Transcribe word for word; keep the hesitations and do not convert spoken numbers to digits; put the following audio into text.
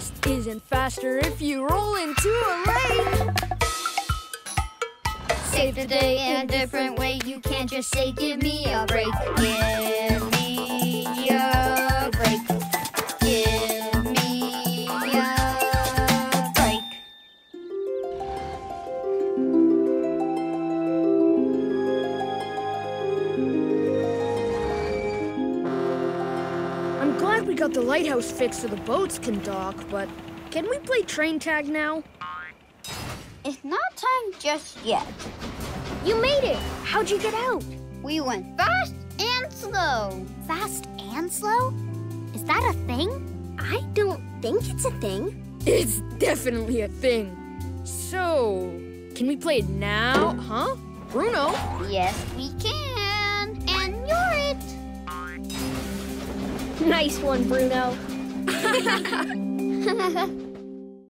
fast isn't faster if you roll into a lake. Save the day in a different way. You can't just say, give me a break. Give me a break. Give me a break. I'm glad we got the lighthouse fixed so the boats can dock, but can we play train tag now? It's not time just yet. You made it! How'd you get out? We went fast and slow. Fast and slow? Is that a thing? I don't think it's a thing. It's definitely a thing. So, can we play it now, huh? Bruno? Yes, we can. And you're it. Nice one, Bruno.